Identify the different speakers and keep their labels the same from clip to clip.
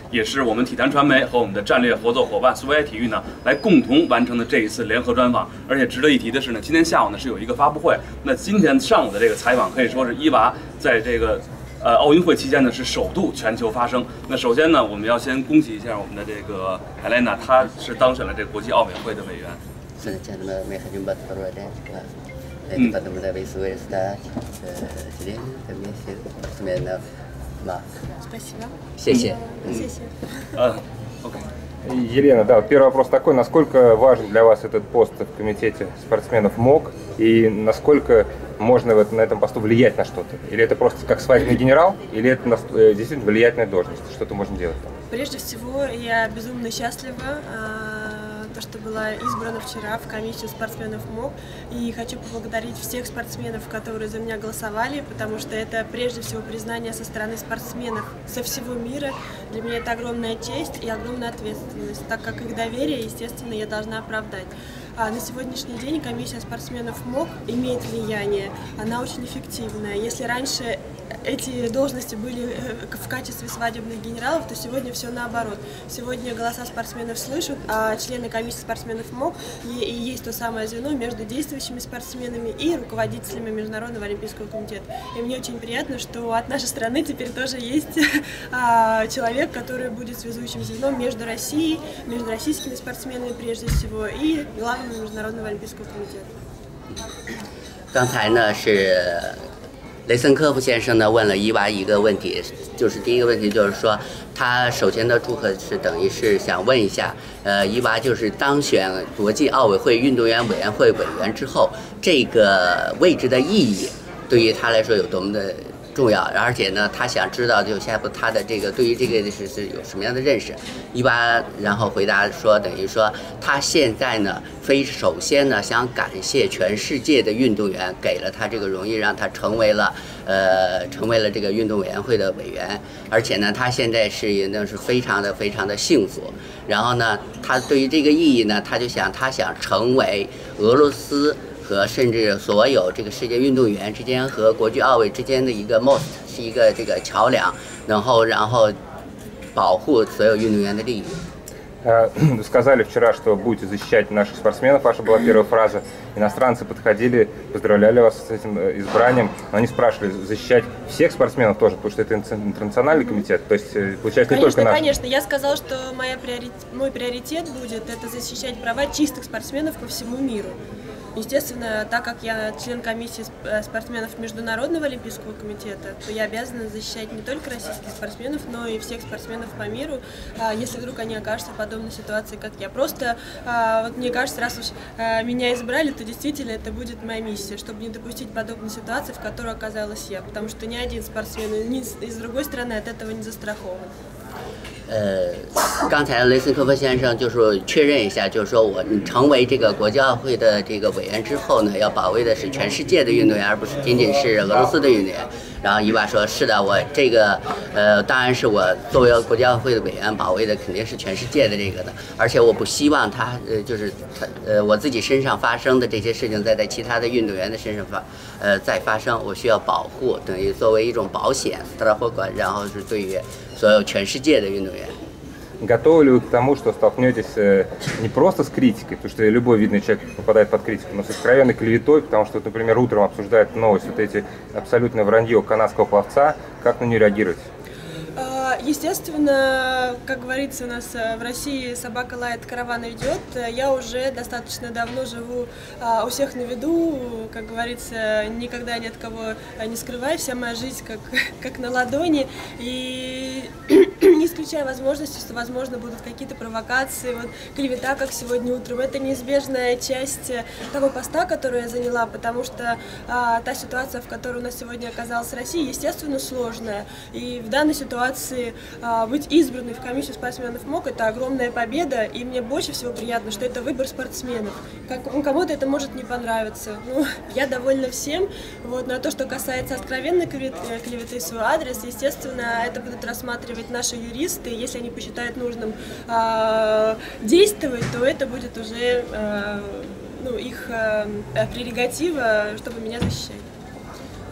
Speaker 1: 也是我们体坛传媒和我们的战略合作伙伴苏维埃体育呢来共同完成的这一次联合专访。而且值得一提的是呢，今天下午呢是有一个发布会，那今天上午的这个采访可以说是伊娃在这个奥运会期间呢是首度全球发声。那首先呢，我们要先恭喜一下我们的这个海莱娜，她是当选了这个国际奥委会的委员。
Speaker 2: 谢谢。
Speaker 1: OK。
Speaker 3: Елена, да, первый вопрос такой: насколько важен для вас этот пост в комитете спортсменов МОК и насколько можно на этом посту влиять на что-то? Или это просто как свадебный генерал, или это действительно влиятельная должность, что-то можно делать там?
Speaker 4: Прежде всего, я безумно счастлива, то, что была избрана вчера в комиссию спортсменов МОК, и хочу поблагодарить всех спортсменов, которые за меня голосовали, потому что это прежде всего признание со стороны спортсменов со всего мира. Для меня это огромная честь и огромная ответственность, так как их доверие, естественно, я должна оправдать. На сегодняшний день комиссия спортсменов МОК имеет влияние, она очень эффективная. Если раньше эти должности были в качестве свадебных генералов, то сегодня все наоборот. Сегодня голоса спортсменов слышат, а члены комиссии спортсменов МОК и есть то самое звено между действующими спортсменами и руководителями Международного олимпийского комитета. И мне очень приятно, что от нашей страны теперь тоже есть человек, который будет связующим звеном между Россией, между российскими спортсменами прежде всего и главным Международного олимпийского комитета.
Speaker 2: 刚才呢是雷森科夫先生呢问了伊娃一个问题，就是第一个问题就是说，他首先的祝贺是等于是想问一下，伊娃就是当选国际奥委会运动员委员会委员之后，这个位置的意义对于他来说有多么的重要，而且呢，他想知道就下一步他的这个对于这个是有什么样的认识。伊娃然后回答说，等于说他现在呢，首先呢想感谢全世界的运动员给了他这个荣誉，让他成为了这个运动委员会的委员，而且呢，他现在是非常的幸福。然后呢，他对于这个意义呢，他想成为俄罗斯和甚至所有这个世界运动员之间和国际奥委之间的一个 most 是一个这个桥梁，然后保护所有运动员的利益。
Speaker 3: Сказали вчера, что будете защищать наших спортсменов, ваша была первая фраза. Иностранцы подходили, поздравляли вас с этим избранием, но они спрашивали, защищать всех спортсменов тоже, потому что это интернациональный комитет, то есть получается не только наш.
Speaker 4: Конечно, я сказала, что мой приоритет будет это защищать права чистых спортсменов по всему миру. Естественно, так как я член комиссии спортсменов Международного олимпийского комитета, то я обязана защищать не только российских спортсменов, но и всех спортсменов по миру, если вдруг они окажутся в подобной ситуации, как я. Просто, вот мне кажется, раз уж меня избрали, то действительно это будет моя миссия, чтобы не допустить подобной ситуации, в которой оказалась я, потому что ни один спортсмен ни с другой стороны от этого не застрахован.
Speaker 2: 刚才雷森科夫先生就是确认一下，就是说我成为这个国际奥会的这个委员之后呢，要保卫的是全世界的运动员，而不是仅仅是俄罗斯的运动员。然后伊娃说：“是的，我这个当然是我作为国际奥会的委员，保卫的肯定是全世界的这个的，而且我不希望我自己身上发生的这些事情再在其他的运动员的身上再发生，我需要保护，等于作为一种保险，然后是对于所有全世界的运动员。”
Speaker 3: Готовы ли вы к тому, что столкнетесь не просто с критикой, потому что любой видный человек попадает под критику, но с откровенной клеветой, потому что, например, утром обсуждают новость, вот эти абсолютное вранье канадского пловца, как на нее реагировать?
Speaker 4: Естественно, как говорится, у нас в России собака лает, караван идет. Я уже достаточно давно живу у всех на виду, как говорится, никогда ни от кого не скрываю, вся моя жизнь как на ладони. И не исключая возможности, что, возможно, будут какие-то провокации, вот, клевета, как сегодня утром. Это неизбежная часть того поста, который я заняла, потому что та ситуация, в которой у нас сегодня оказалась Россия, естественно, сложная. И в данной ситуации быть избранной в комиссию спортсменов МОК – это огромная победа, и мне больше всего приятно, что это выбор спортсменов. Кому-то это может не понравиться, ну, я довольна всем. Вот, но то, что касается откровенной клеветы в свой адрес, естественно, это будут рассматривать наши юристы, если они посчитают нужным действовать, то это будет уже их прерогатива, чтобы меня защищать.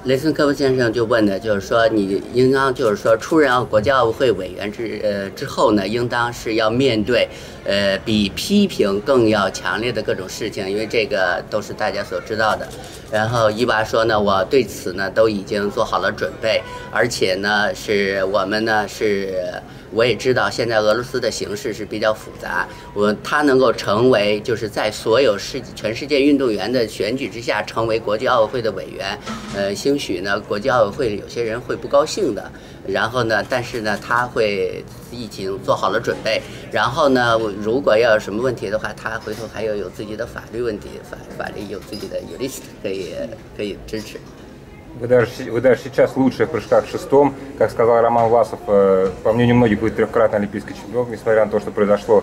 Speaker 2: 雷森科夫先生就问的，就是说你应当就是说出任国际奥委会委员之后呢，应当是要面对比批评更要强烈的各种事情，因为这个都是大家所知道的。然后伊娃说呢，我对此呢都已经做好了准备，而且呢是我们呢是。我也知道现在俄罗斯的形势是比较复杂，他能够成为就是在所有全世界运动员的选举之下成为国际奥委会的委员，兴许呢国际奥委会有些人会不高兴的，然后呢，但是呢他会已经做好了准备，然后呢如果要有什么问题的话，他回头还要有自己的法律问题，法律有自己的 jurist 可以支持。
Speaker 3: Вы даже сейчас лучшие в прыжках шестом, как сказал Роман Власов, по мнению многих, вы трехкратный олимпийский чемпион, несмотря на то, что произошло.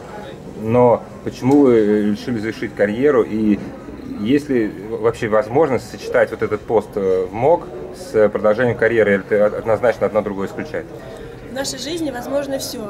Speaker 3: Но почему вы решили завершить карьеру, и есть ли вообще возможность сочетать вот этот пост в МОК с продолжением карьеры, или это однозначно одно другое исключает?
Speaker 4: В нашей жизни возможно все.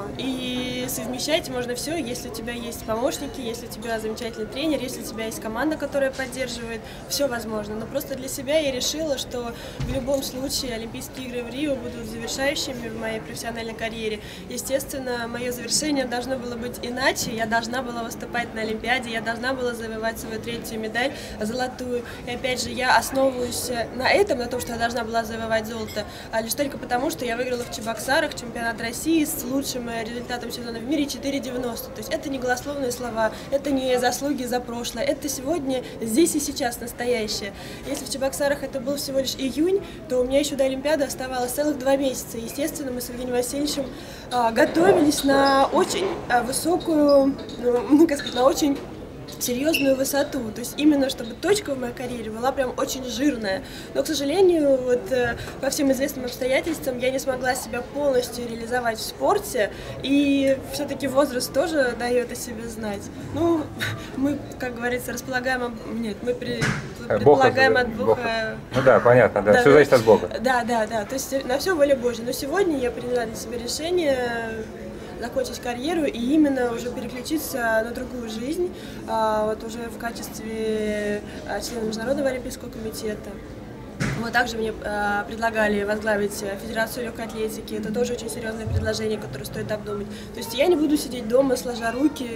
Speaker 4: И совмещать можно все, если у тебя есть помощники, если у тебя замечательный тренер, если у тебя есть команда, которая поддерживает, все возможно. Но просто для себя я решила, что в любом случае Олимпийские игры в Рио будут завершающими в моей профессиональной карьере. Естественно, мое завершение должно было быть иначе. Я должна была выступать на Олимпиаде, я должна была завоевать свою третью медаль, золотую. И опять же, я основываюсь на этом, на том, что я должна была завоевать золото, лишь только потому, что я выиграла в Чебоксарах чемпионат России с лучшим результатом сезона в мире 4.90. То есть это не голословные слова, это не заслуги за прошлое, это сегодня, здесь и сейчас настоящее. Если в Чебоксарах это был всего лишь июнь, то у меня еще до Олимпиады оставалось целых 2 месяца. Естественно, мы с Евгением Васильевичем готовились на очень высокую, как сказать, на очень серьезную высоту, то есть именно чтобы точка в моей карьере была прям очень жирная. Но, к сожалению, вот по всем известным обстоятельствам я не смогла себя полностью реализовать в спорте, и все-таки возраст тоже дает о себе знать. Ну, мы, как говорится, располагаем, нет, мы предполагаем от Бога.
Speaker 3: Ну да, понятно, да, все зависит от Бога.
Speaker 4: Да, то есть на все воля Божья. Но сегодня я приняла для себя решение закончить карьеру и именно уже переключиться на другую жизнь, вот уже в качестве члена Международного олимпийского комитета. Вот также мне предлагали возглавить Федерацию легкой атлетики. Это тоже очень серьезное предложение, которое стоит обдумать. То есть я не буду сидеть дома, сложа руки,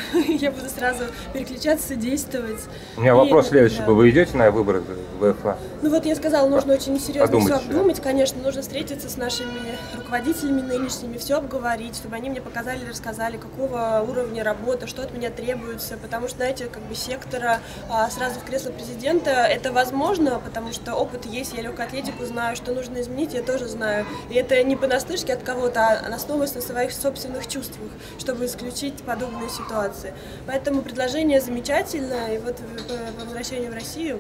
Speaker 4: я буду сразу переключаться, действовать.
Speaker 3: У меня вопрос следующий. Да. Вы идете на выборы в ВФА?
Speaker 4: Ну вот я сказала, нужно очень серьезно все обдумать. Конечно, нужно встретиться с нашими руководителями нынешними, все обговорить, чтобы они мне показали, рассказали, какого уровня работы, что от меня требуется. Потому что, знаете, как бы сектора сразу в кресло президента это возможно, потому что опыт есть, я легкую атлетику знаю, что нужно изменить, я тоже знаю. И это не понаслышке от кого-то, а основываясь на своих собственных чувствах, чтобы исключить подобные ситуации. Поэтому предложение замечательное, и вот по возвращению в Россию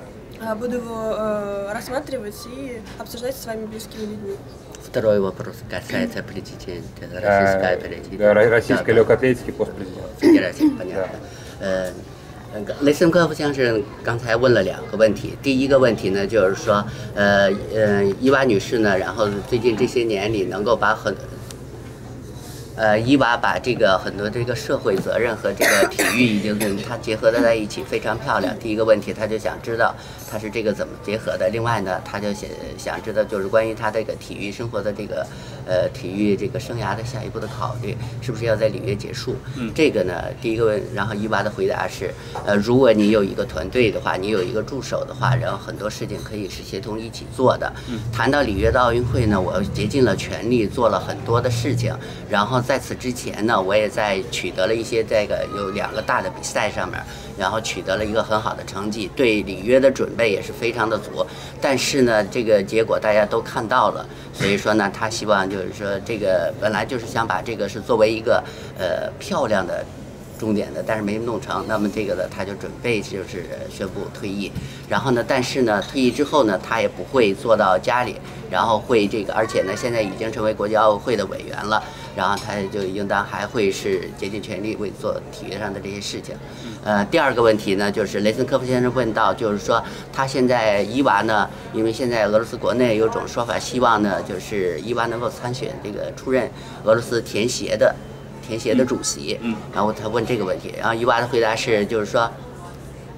Speaker 4: буду его рассматривать и обсуждать со своими близкими людьми.
Speaker 2: Второй вопрос касается президента российской
Speaker 3: российской легкой атлетики постпрезидента.
Speaker 2: Федерации, понятно.雷森科夫先生刚才问了2个问题，第一个问题呢，就是说，伊娃女士呢，然后最近这些年里能够把伊娃把很多这个社会责任和这个体育已经跟它结合的在一起，非常漂亮。第一个问题，他就想知道他是这个怎么结合的。另外呢，他就想知道就是关于他这个体育生活的体育这个生涯的下一步的考虑，是不是要在里约结束？这个呢，第一个问，然后伊娃的回答是，如果你有一个团队的话，你有一个助手的话，然后很多事情可以是协同一起做的。谈到里约的奥运会呢，我竭尽了全力做了很多的事情，然后在此之前呢，我也在取得了一些有2个大的比赛上面，然后取得了一个很好的成绩，对里约的准备也是非常的足。但是呢，这个结果大家都看到了，所以说呢，他希望就是说这个本来就是想把这个是作为一个漂亮的终点的，但是没弄成。那么这个呢，他就准备就是宣布退役。然后呢，但是呢，退役之后呢，他也不会坐到家里，然后会而且呢，现在已经成为国际奥委会的委员了。然后他就应当还会是竭尽全力为做体育上的这些事情。第2个问题呢，就是雷森科夫先生问到，就是说他现在伊娃呢，因为现在俄罗斯国内有种说法，希望呢就是伊娃能够参选出任俄罗斯田协的主席。然后他问这个问题，然后伊娃的回答是，就是说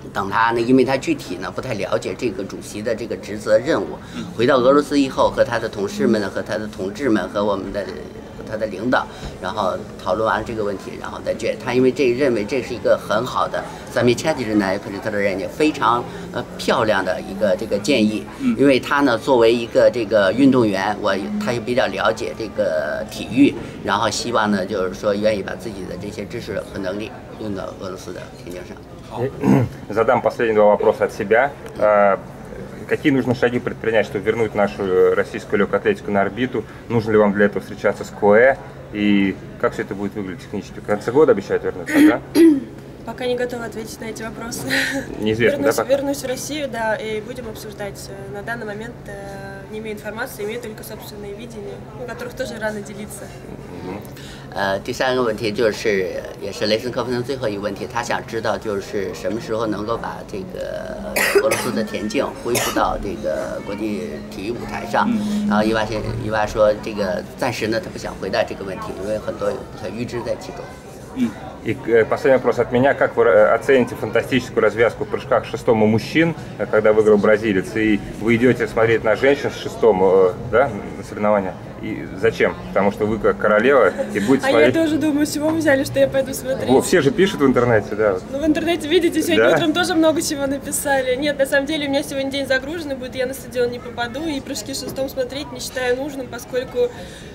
Speaker 2: 等他呢，因为他具体呢不太了解这个主席的这个职责任务，回到俄罗斯以后，和他的同事们呢，和他的同志们，和我们的他的领导，然后讨论完这个问题，然后再决他，因为认为这是一个很好的замечательная предложение，非常漂亮的一个这个建议，因为他呢作为一个这个运动员，他也比较了解这个体育，然后希望呢就是说愿意把自己的这些知识和能力用到俄罗斯的田径上。
Speaker 3: Задам последние два вопроса от себя. Какие нужно шаги предпринять, чтобы вернуть нашу российскую легкую атлетику на орбиту? Нужно ли вам для этого встречаться с КОЭ? И как все это будет выглядеть технически? В конце года обещают вернуться, да?
Speaker 4: Пока не готова ответить на эти вопросы.
Speaker 3: Неизвестно, да?
Speaker 4: Вернусь в Россию, да, и будем обсуждать. На данный момент не имею информации, имею только собственные видения, у которых тоже рано делиться.
Speaker 2: 第三个问题就是，也是雷森科夫森最后一个问题，他想知道就是什么时候能够把这个俄罗斯的田径恢复到这个国际体育舞台上。然后伊娃说，这个暂时呢他不想回答这个问题，因为很多预知在其中。
Speaker 3: И последний вопрос от меня. Как вы оцените фантастическую развязку в прыжках шестом у мужчин, когда выиграл бразилец? И вы идете смотреть на женщин с шестом, да, на соревнования? И зачем? Потому что вы как королева и будете смотреть...
Speaker 4: А я тоже думаю, с чего вы взяли, что я пойду смотреть?
Speaker 3: О, все же пишут в интернете, да.
Speaker 4: Ну, в интернете, видите, сегодня
Speaker 3: да?
Speaker 4: утром тоже много чего написали. Нет, на самом деле у меня сегодня день загруженный будет, я на стадион не попаду, и прыжки шестом смотреть не считаю нужным, поскольку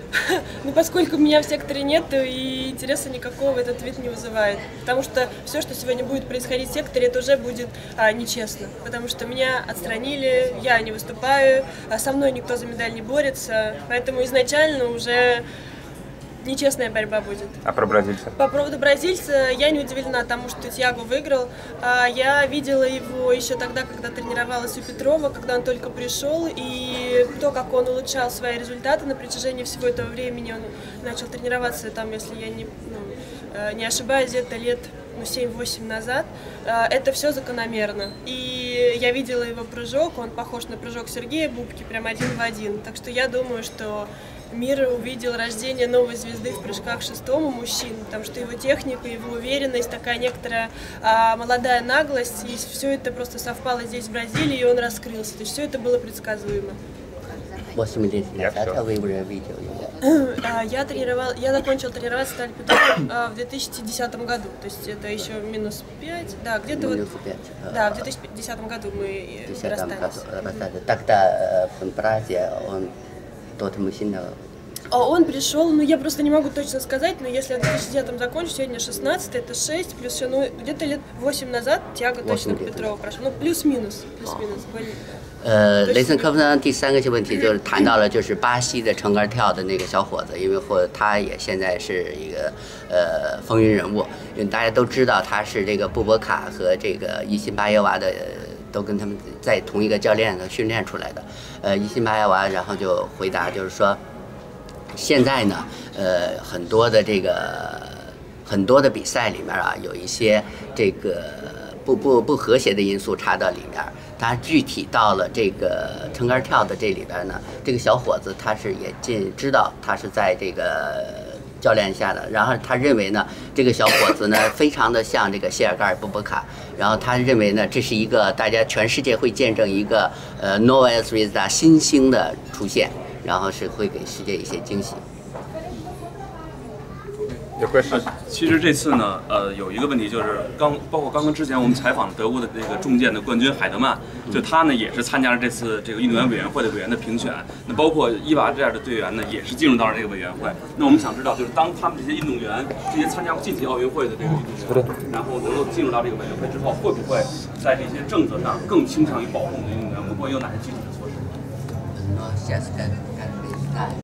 Speaker 4: меня в секторе нет, и интереса никакого этот вид не вызывает. Потому что все, что сегодня будет происходить в секторе, это уже будет нечестно. Потому что меня отстранили, я не выступаю, со мной никто за медаль не борется, поэтому изначально уже нечестная борьба будет.
Speaker 3: А про бразильца?
Speaker 4: По поводу бразильца я не удивлена тому, что Тьяго выиграл. Я видела его еще тогда, когда тренировалась у Петрова, когда он только пришел, и то, как он улучшал свои результаты на протяжении всего этого времени, он начал тренироваться, там, если я не ошибаюсь, где-то лет 7-8 назад, это все закономерно. И я видела его прыжок, он похож на прыжок Сергея Бубки, прям один в один. Так что я думаю, что мир увидел рождение новой звезды в прыжках шестом у мужчин, потому что его техника, его уверенность, такая некоторая молодая наглость, и все это просто совпало здесь, в Бразилии, и он раскрылся. То есть все это было предсказуемо.
Speaker 2: 8 лет назад вы уже видели.
Speaker 4: Я закончила тренироваться с Виталием Петровым в 2010 году, то есть это еще минус 5, да, где-то вот, да, в 2010 году мы расстались.
Speaker 2: Тогда в Праге он тот мужчина.
Speaker 4: Он пришел, ну я просто не могу точно сказать, но если я в 2010 закончу, сегодня 16, это 6, плюс еще, ну где-то лет 8 назад Тьяго точно Петрова прошел, ну плюс-минус.
Speaker 2: 雷森科夫森第三个问题就是谈到了就是巴西的撑杆跳的那个小伙子，因为他也现在是一个风云人物，因为大家都知道他是这个布博卡和这个伊辛巴耶娃的都跟他们在同一个教练训练出来的。伊辛巴耶娃然后就回答就是说，现在呢很多的比赛里面啊有一些这个不和谐的因素插到里面。他具体到了这个撑杆跳的这里边呢，这个小伙子他是也知道他是在这个教练下的，然后他认为呢，这个小伙子呢非常的像这个谢尔盖尔·布博卡，然后他认为呢这是一个大家全世界会见证一个Nova Zvezda 新星的出现，然后是会给世界一些惊喜。
Speaker 1: 其实这次呢，有一个问题就是包括刚刚之前我们采访德国的这个重剑的冠军海德曼，就他呢也是参加了这次这个运动员委员会的委员的评选。那包括伊娃这样的队员呢，也是进入到了这个委员会。那我们想知道，就是当他们这些运动员，这些参加过近期奥运会的这个运动员，然后能够进入到这个委员会之后，会不会在这些政策上更倾向于保护我们的运动员？会不会有哪些具体的措施？